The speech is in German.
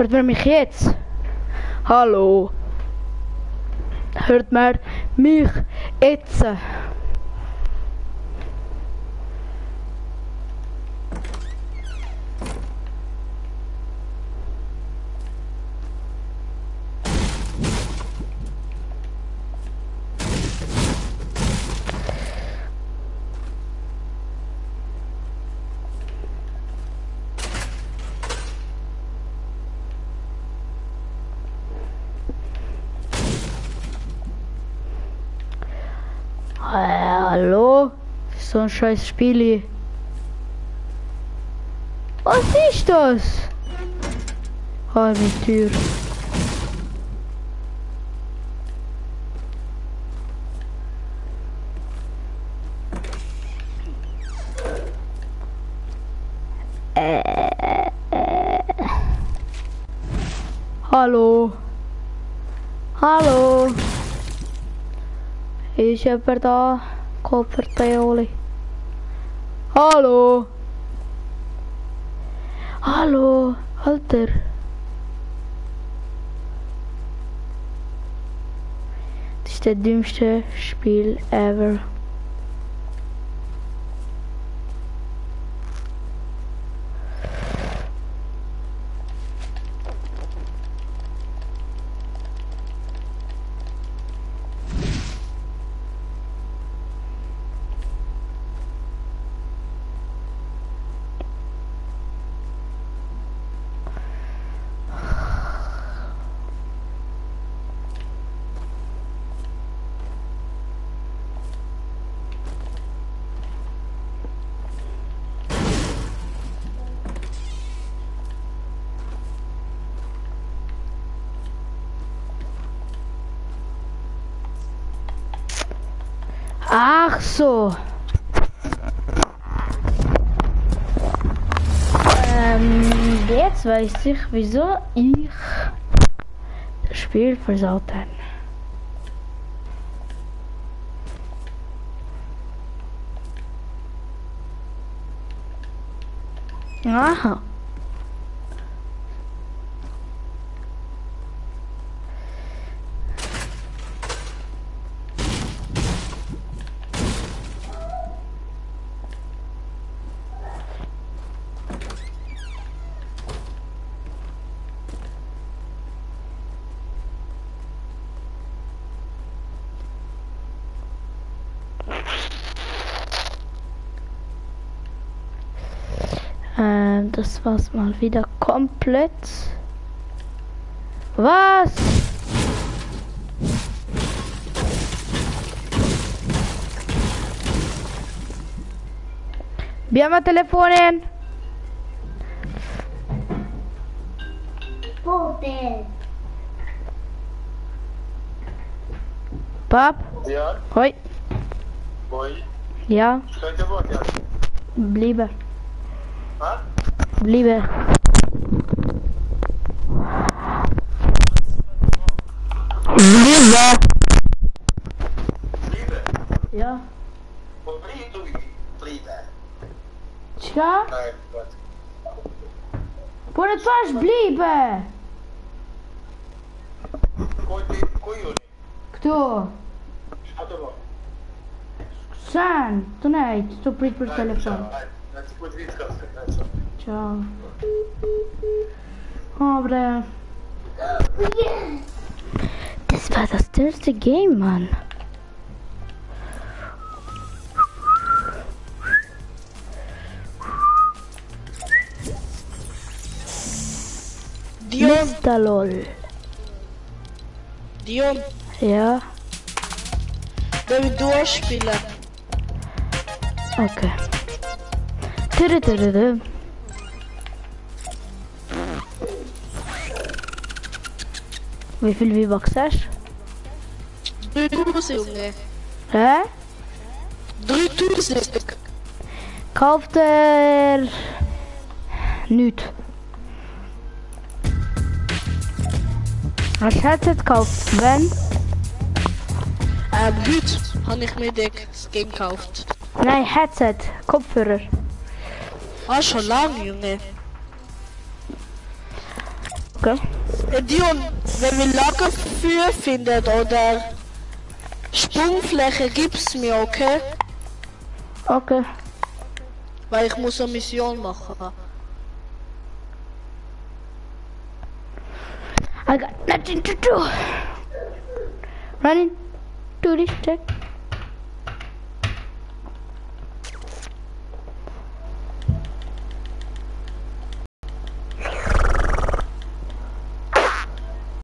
Hört man mich jetzt? Hallo? Hört man mich jetzt? Hallo? So ein scheiß Spiel. Was ist das? Halbe Tür. Hallo? Hallo? Ist jemand da? Kopfverteilung. Hallo? Hallo? Alter? Das ist der dümmste Spiel ever. Ach so. Jetzt weiß ich, wieso ich das Spiel versaut habe. Aha. Das war's mal wieder komplett. Was? Abbiamo telefonen. Pap? Ja, Hoi. mooi. Ja, Sluit je woord, ja. blieben. Huh? Blieben. Blieben. Lieve. Ja. Wat doe je? Lieve. Tja? Nee, wat? Voor het was blieben. Kon je niet? Кто? Schat er wel. Сан, tonight. Estou por ir por telefone. Dat is goed niet gehad. Tchau. Oh, bre. Das war das dümmste Game, Mann. Dion, Mr. LOL. Dion, Ja, wenn wir durchspielen. okay. Tududududu. Wie viel V-Bucks hast du? 3000, Junge. Hä? 3000. Kauft er nichts. Als Headset kauft, wenn? Heute habe ich mir das Game gekauft. Nein, Headset, Kopfhörer. Ah, schon lange, Junge. Okay. Dion, wenn wir Lagerfeuer findet oder Sprungfläche, gib's mir, okay? Okay. Weil ich muss eine Mission machen. I got nothing to do. Running to this check.